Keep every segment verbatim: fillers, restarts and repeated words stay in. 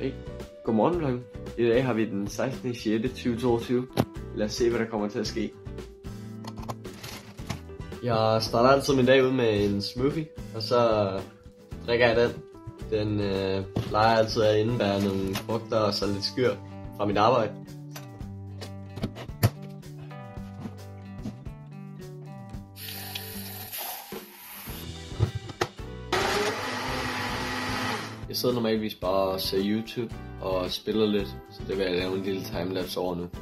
Hey, godmorgen vlog. I dag har vi den sekstende sjette to tusind toogtyve. Lad os se, hvad der kommer til at ske. Jeg starter altid min dag ud med en smoothie, og så drikker jeg den. Den øh, plejer altid at indebære nogle frugter og så lidt skyr fra mit arbejde. Jeg sidder normalvis bare og ser YouTube og spiller lidt, så det vil jeg lave en lille timelapse over nu.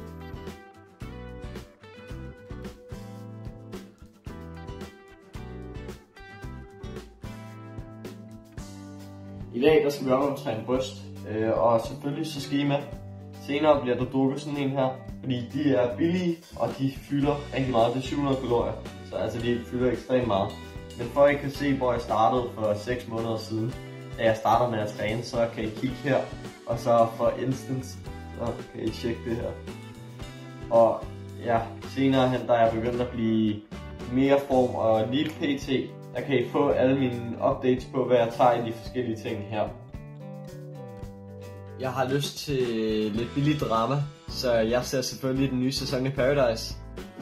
I dag der skal vi op og træne bryst, øh, og selvfølgelig så skal I med. Senere bliver der drukket sådan en her, fordi de er billige, og de fylder rigtig meget. Det er syv hundrede kalorier, så altså de fylder ekstremt meget. Men for at I kan se, hvor jeg startede for seks måneder siden, da jeg starter med at træne, så kan I kigge her, og så for instance, så kan I tjekke det her. Og ja, senere hen, der er jeg begyndt at blive mere form, og lige pt, der kan I få alle mine updates på, hvad jeg tager i de forskellige ting her. Jeg har lyst til lidt billig drama, så jeg ser selvfølgelig den nye sæson i Paradise.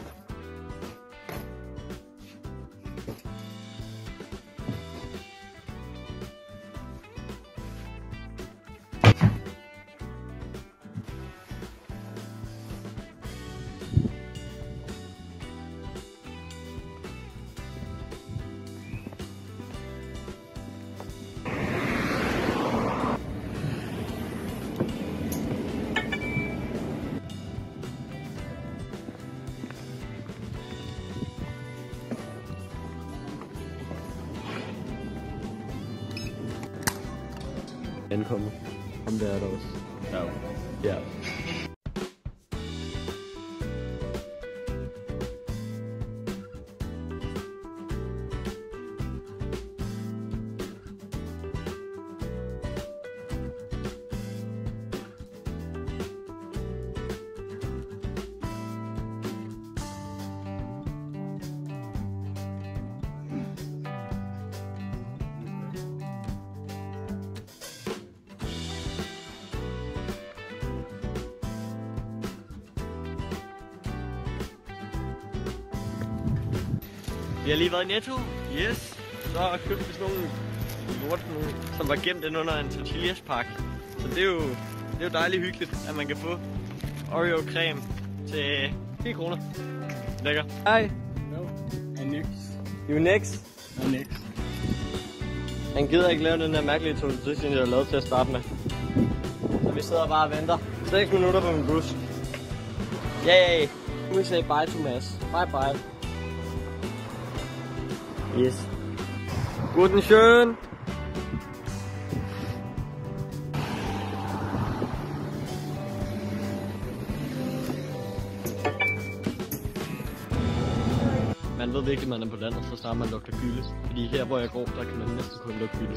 Ankommet. Ham der er der også. Ja. Ja. Vi har lige været i Netto, yes. Så købte vi sådan nogle lort, som var gemt ind under en tortillas pakke. Så det er jo, det er jo dejligt hyggeligt, at man kan få Oreo creme til fire kroner. Lækker. Hej. No, I'm next. You next? I'm next. Han gider ikke lave den der mærkelige tortillas, jeg har lavet til at starte med. Så vi sidder bare og venter. seks minutter på min bus. Yay! We say bye to Mads. Bye bye. Yes. Guten schön. Man ved virkelig, at man er på landet, så snart man lugter gylde. Fordi her, hvor jeg går, der kan man næsten kun lugte gylde.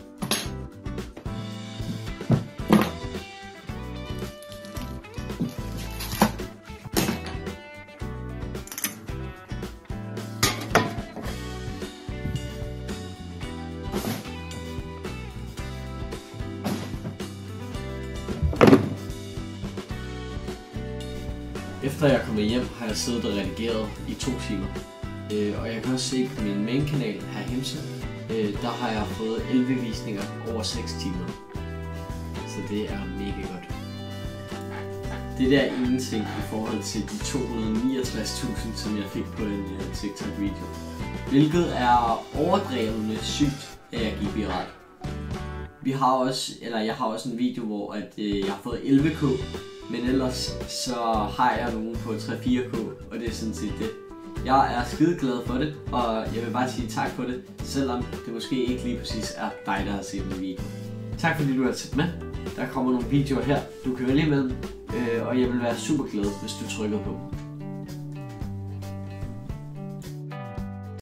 Efter jeg er kommet hjem, har jeg siddet og redigeret i to timer. Øh, og jeg kan også se på min main kanal her Hemse, øh, der har jeg fået elleve visninger over seks timer. Så det er mega godt. Det der er ingenting i forhold til de to hundrede og niogtres tusind, som jeg fik på en uh, TikTok-video. Hvilket er overdrevende sygt, at jeg gik viralt. Vi har også, eller jeg har også en video, hvor at, øh, jeg har fået elleve k. Men ellers så har jeg nogen på tre til fire k, og det er sådan set det. Jeg er skide glad for det, og jeg vil bare sige tak for det, selvom det måske ikke lige præcis er dig, der har set min video. Tak fordi du har set med. Der kommer nogle videoer her, du kan vælge imellem, og jeg vil være super glad, hvis du trykker på.